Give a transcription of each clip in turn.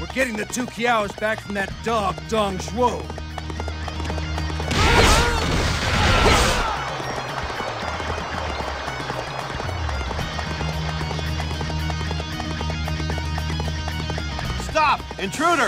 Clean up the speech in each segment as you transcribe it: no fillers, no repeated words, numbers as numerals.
We're getting the 2 Qiaos back from that dog, Dong Zhuo. Stop! Intruder!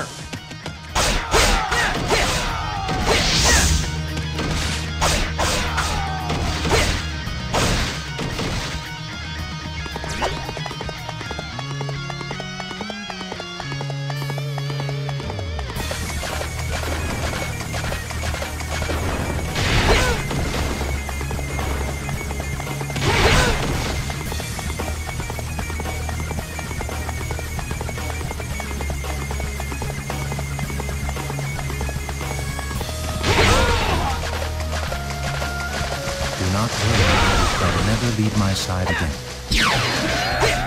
Do not worry, I will never leave my side again.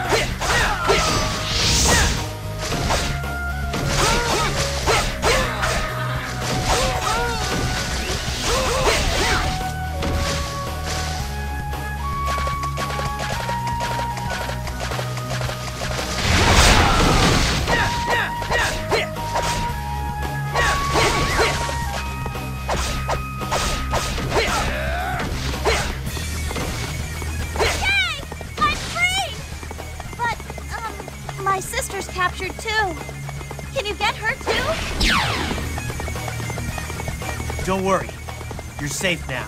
My sister's captured too. Can you get her too? Don't worry. You're safe now.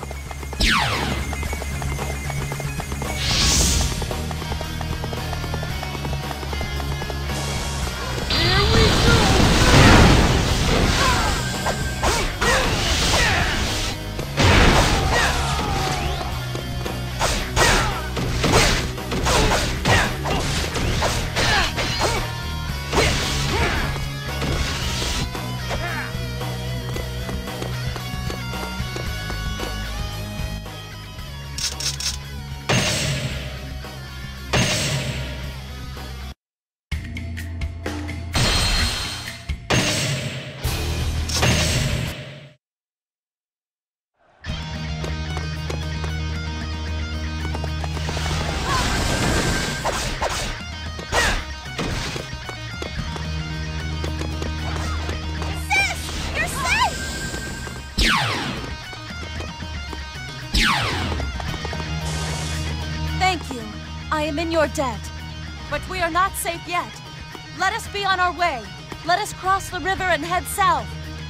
Thank you. I am in your debt. But we are not safe yet. Let us be on our way. Let us cross the river and head south.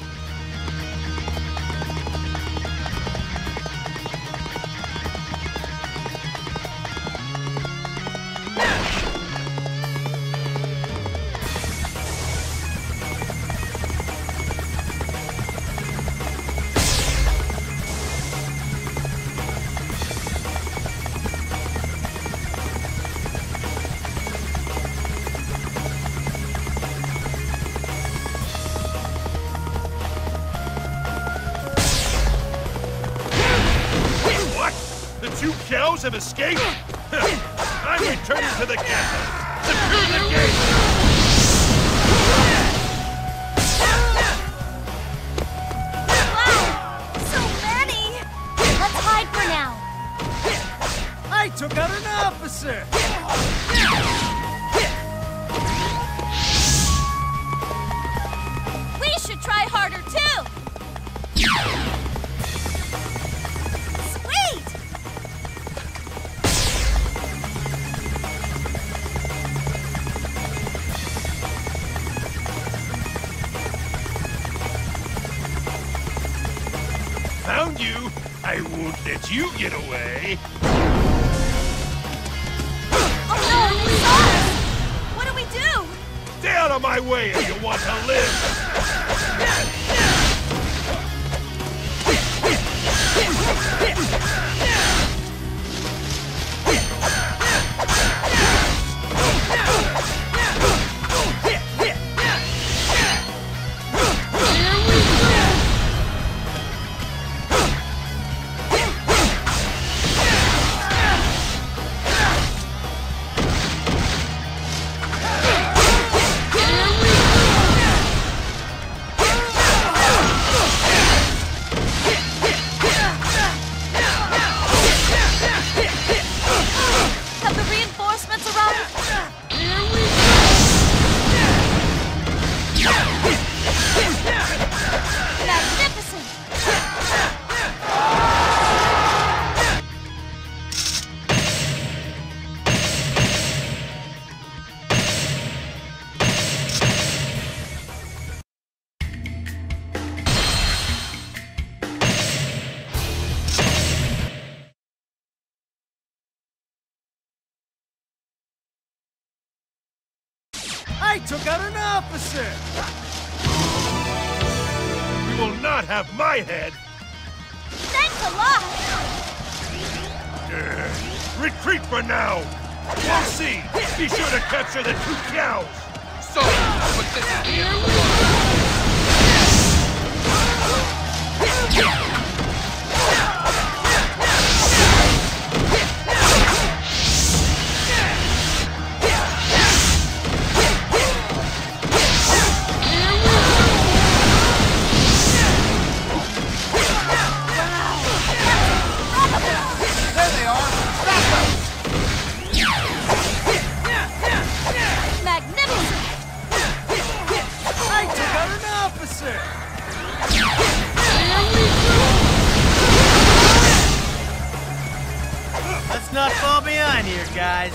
You Qiaos have escaped? I'm returning to the castle. Secure the gate! Wow! So many! Let's hide for now. I took out an officer! We should try harder too! Found you! I won't let you get away! Oh no! It's us! What do we do? Stay out of my way if you want to live! took out an officer! You will not have my head! Thanks a lot! Retreat for now! We'll see! Be sure to capture the 2 Qiaos! So, but this is the end of the road. Let's not fall behind here, guys.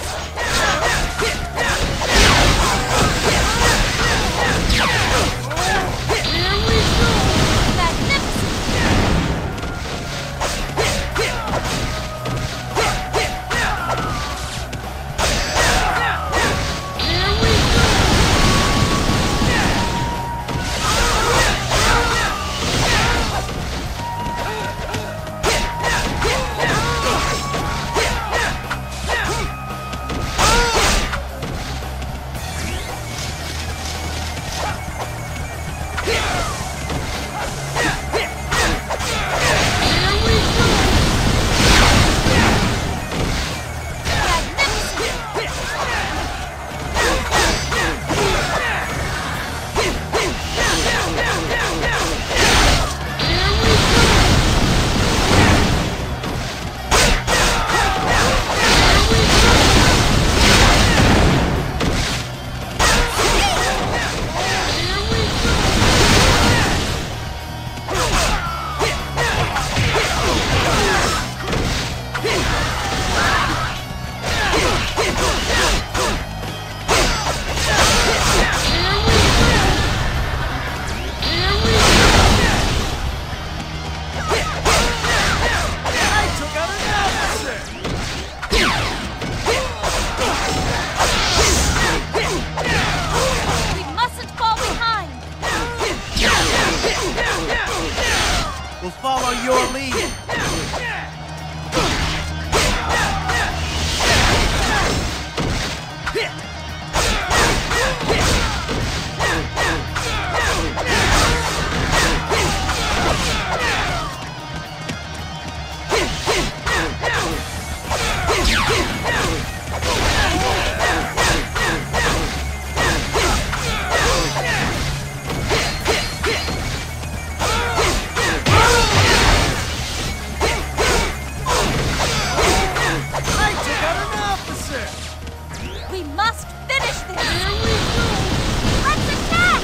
We'll follow your lead. We must finish this! Let's attack!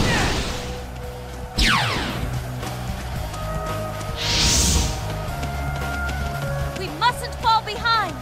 We mustn't fall behind!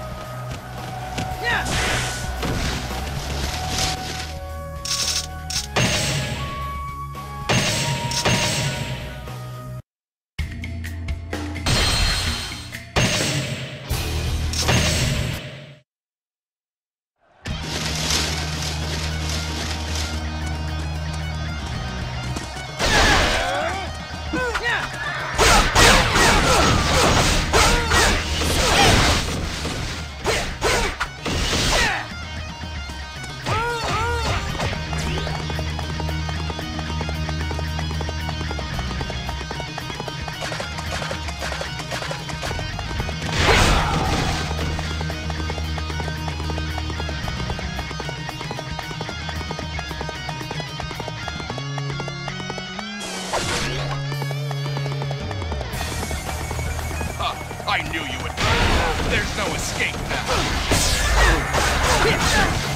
I knew you would. There's no escape now.